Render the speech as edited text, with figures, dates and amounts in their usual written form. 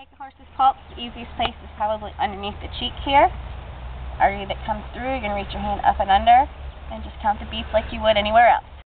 take a horse's pulse, the easiest place is probably underneath the cheek here. Artery that comes through, you're going to reach your hand up and under, and just count the beats like you would anywhere else.